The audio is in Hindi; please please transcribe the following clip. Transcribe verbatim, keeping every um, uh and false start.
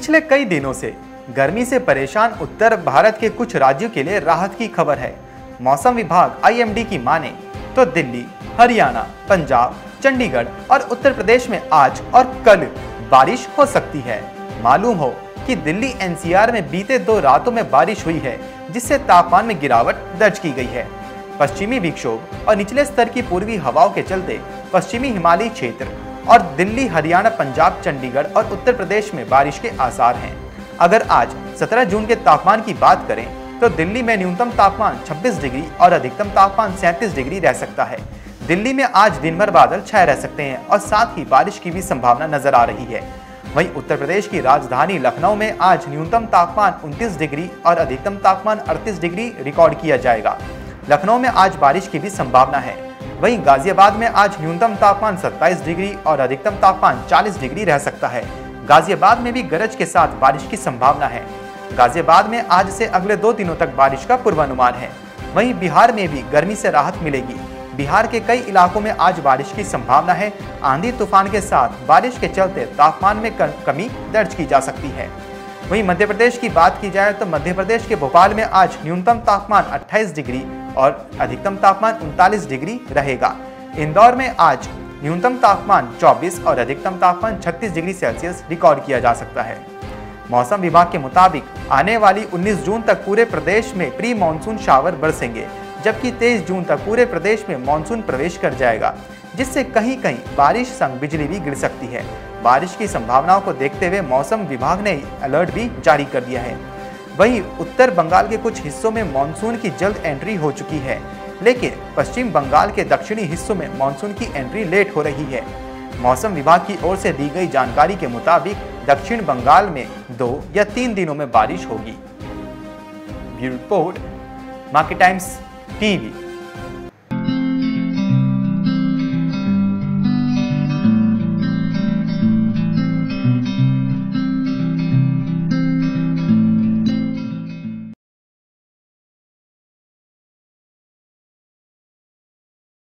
पिछले कई दिनों से गर्मी से परेशान उत्तर भारत के कुछ राज्यों के लिए राहत की खबर है। मौसम विभाग आई एम डी की माने तो दिल्ली, हरियाणा, पंजाब, चंडीगढ़ और उत्तर प्रदेश में आज और कल बारिश हो सकती है। मालूम हो कि दिल्ली एन सी आर में बीते दो रातों में बारिश हुई है, जिससे तापमान में गिरावट दर्ज की गई है। पश्चिमी विक्षोभ और निचले स्तर की पूर्वी हवाओं के चलते पश्चिमी हिमालयी क्षेत्र और दिल्ली, हरियाणा, पंजाब, चंडीगढ़ और उत्तर प्रदेश में बारिश के आसार हैं। अगर आज सत्रह जून के तापमान की बात करें तो दिल्ली में न्यूनतम तापमान छब्बीस डिग्री और अधिकतम तापमान सैंतीस डिग्री रह सकता है। दिल्ली में आज दिन भर बादल छाए रह सकते हैं और साथ ही बारिश की भी संभावना नजर आ रही है। वहीं उत्तर प्रदेश की राजधानी लखनऊ में आज न्यूनतम तापमान उनतीस डिग्री और अधिकतम तापमान अड़तीस डिग्री रिकॉर्ड किया जाएगा। लखनऊ में आज बारिश की भी संभावना है। वहीं गाजियाबाद में आज न्यूनतम तापमान सत्ताईस डिग्री और अधिकतम तापमान चालीस डिग्री रह सकता है। गाजियाबाद में भी गरज के साथ बारिश की संभावना है। गाजियाबाद में आज से अगले दो दिनों तक बारिश का पूर्वानुमान है। वहीं बिहार में भी गर्मी से राहत मिलेगी। बिहार के कई इलाकों में आज बारिश की संभावना है। आंधी तूफान के साथ बारिश के चलते तापमान में कमी दर्ज की जा सकती है। वहीं मध्य प्रदेश की बात की जाए तो मध्य प्रदेश के भोपाल में आज न्यूनतम तापमान अट्ठाईस डिग्री और अधिकतम तापमान उनतालीस डिग्री रहेगा। इंदौर में आज न्यूनतम तापमान चौबीस और अधिकतम तापमान छत्तीस डिग्री सेल्सियस रिकॉर्ड किया जा सकता है। मौसम विभाग के मुताबिक आने वाली उन्नीस जून तक पूरे प्रदेश में प्री मानसून शावर बरसेंगे, जबकि तेईस जून तक पूरे प्रदेश में मानसून प्रवेश कर जाएगा, जिससे कहीं कहीं बारिश संग बिजली भी गिर सकती है। बारिश की संभावनाओं को देखते हुए मौसम विभाग ने अलर्ट भी जारी कर दिया है। वहीं उत्तर बंगाल के कुछ हिस्सों में मानसून की जल्द एंट्री हो चुकी है, लेकिन पश्चिम बंगाल के दक्षिणी हिस्सों में मानसून की एंट्री लेट हो रही है। मौसम विभाग की ओर से दी गई जानकारी के मुताबिक दक्षिण बंगाल में दो या तीन दिनों में बारिश होगी। Bureau report, market times TV.